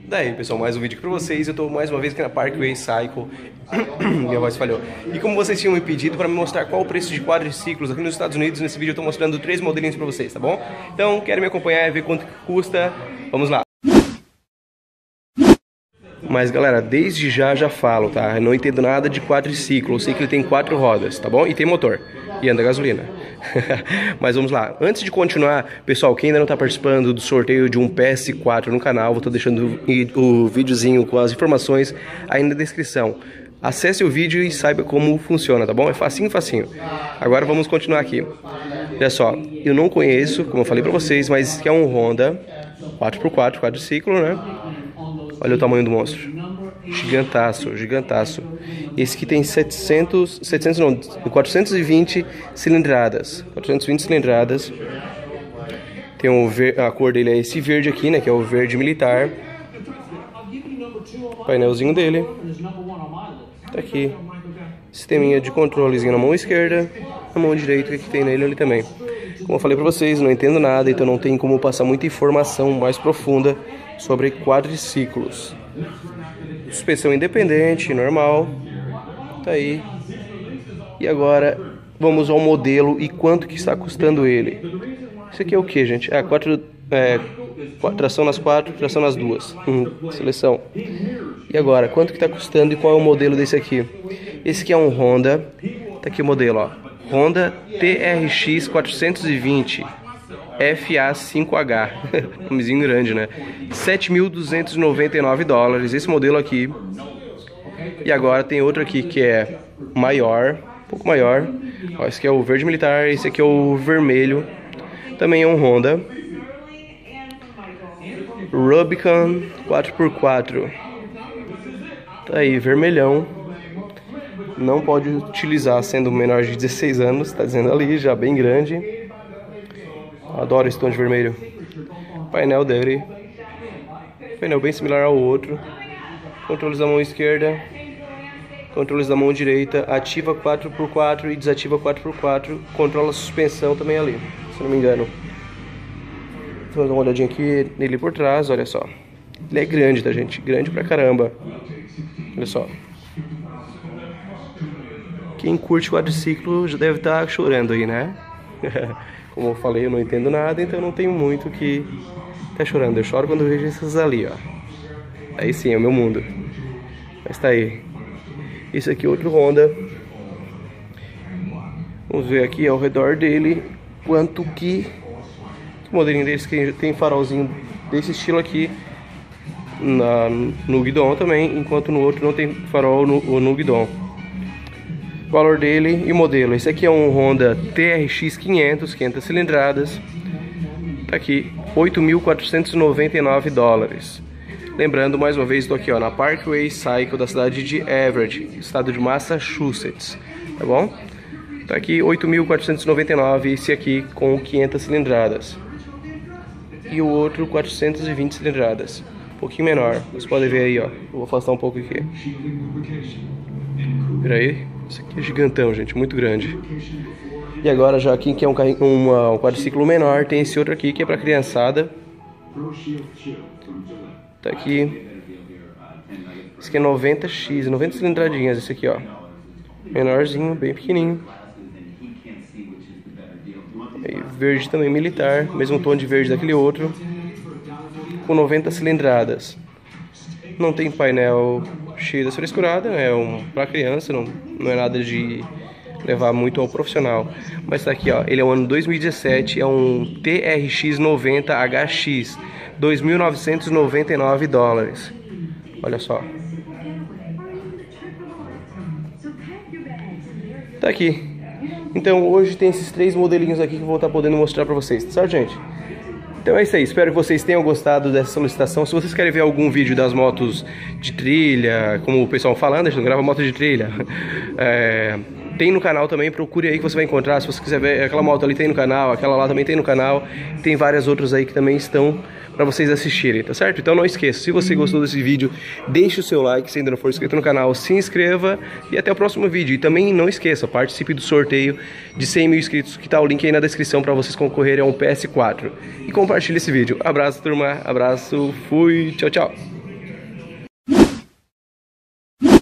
Daí, pessoal, mais um vídeo aqui pra vocês. Eu tô mais uma vez aqui na Parkway Cycle. Minha voz falhou. E como vocês tinham me pedido pra me mostrar qual o preço de quadriciclos aqui nos Estados Unidos, nesse vídeo eu tô mostrando 3 modelinhos pra vocês, tá bom? Então, querem me acompanhar e ver quanto que custa? Vamos lá. Mas galera, desde já falo, tá? Eu não entendo nada de quadriciclo. Eu sei que ele tem 4 rodas, tá bom? E tem motor. E anda a gasolina. Mas vamos lá. Antes de continuar, pessoal, quem ainda não está participando do sorteio de um PS4 no canal, vou estar deixando o videozinho com as informações aí na descrição. Acesse o vídeo e saiba como funciona, tá bom? É facinho. Agora vamos continuar aqui. Olha só, eu não conheço, como eu falei pra vocês, mas que é um Honda 4x4 quadriciclo, né? Olha o tamanho do monstro. Gigantaço. Esse aqui tem 420 cilindradas. 420 cilindradas. Tem a cor dele é esse verde aqui, né? Que é o verde militar. O painelzinho dele. Tá aqui. Sisteminha de controlezinho na mão esquerda. Na mão direita, o que tem nele ali também. Como eu falei pra vocês, não entendo nada, então não tem como passar muita informação mais profunda sobre quadriciclos. Suspensão independente, normal. Tá aí. E agora vamos ao modelo e quanto que está custando ele. Isso aqui é o que, gente? Tração nas 4, tração nas 2. Seleção. E agora, quanto que está custando e qual é o modelo desse aqui? Esse aqui é um Honda. Tá aqui o modelo, ó. Honda TRX 420 FA5H. Nomezinho grande, né? 7.299 dólares. Esse modelo aqui. E agora tem outro aqui que é maior, um pouco maior. Ó, esse aqui é o verde militar, esse aqui é o vermelho. Também é um Honda Rubicon 4x4. Tá aí, vermelhão. Não pode utilizar sendo menor de 16 anos, tá dizendo ali, já bem grande. Adoro esse tom de vermelho. Painel dele. Painel bem similar ao outro. Controles da mão esquerda. Controles da mão direita. Ativa 4x4 e desativa 4x4. Controla a suspensão também ali, se não me engano. Vamos dar uma olhadinha aqui nele por trás, olha só. Ele é grande, tá, gente? Grande pra caramba. Olha só. Quem curte quadriciclo já deve estar chorando aí, né? Como eu falei, eu não entendo nada, então não tenho muito que tá chorando. Eu choro quando eu vejo esses ali, ó. Aí sim, é o meu mundo. Mas tá aí. Esse aqui é outro Honda. Vamos ver aqui ao redor dele quanto que... O modelinho desse que tem farolzinho desse estilo aqui no guidão também, enquanto no outro não tem farol no guidão. O valor dele e modelo. Esse aqui é um Honda TRX 500 cilindradas. Tá aqui, 8.499 dólares. Lembrando, mais uma vez, estou aqui ó, na Parkway Cycle da cidade de Everett, estado de Massachusetts. Tá bom? Tá aqui, 8.499, esse aqui com 500 cilindradas. E o outro 420 cilindradas. Um pouquinho menor. Vocês podem ver aí, ó. Eu vou afastar um pouco aqui. Vira aí. Isso aqui é gigantão, gente, muito grande. E agora já aqui que é um quadriciclo menor, tem esse outro aqui que é para criançada. Tá aqui. Esse aqui é 90X, 90 cilindradinhas esse aqui, ó. Menorzinho, bem pequenininho. E verde também militar, mesmo tom de verde daquele outro. Com 90 cilindradas. Não tem painel cheio das frescuradas, é para criança, não é nada de levar muito ao profissional. Mas tá aqui, ó, ele é o ano 2017, é um TRX 90HX, 2.999 dólares. Olha só. Tá aqui. Então hoje tem esses 3 modelinhos aqui que eu vou estar podendo mostrar pra vocês, certo, gente? Então é isso aí, espero que vocês tenham gostado dessa solicitação. Se vocês querem ver algum vídeo das motos de trilha, como o pessoal fala, Anderson, grava moto de trilha, tem no canal também, procure aí que você vai encontrar. Se você quiser ver aquela moto ali, tem no canal, aquela lá também tem no canal. Tem várias outras aí que também estão para vocês assistirem, tá certo? Então não esqueça, se você gostou desse vídeo, deixe o seu like, se ainda não for inscrito no canal, se inscreva e até o próximo vídeo. E também não esqueça, participe do sorteio de 100 mil inscritos, que tá o link aí na descrição para vocês concorrerem a um PS4. E compartilhe esse vídeo. Abraço, turma, abraço, fui, tchau, tchau.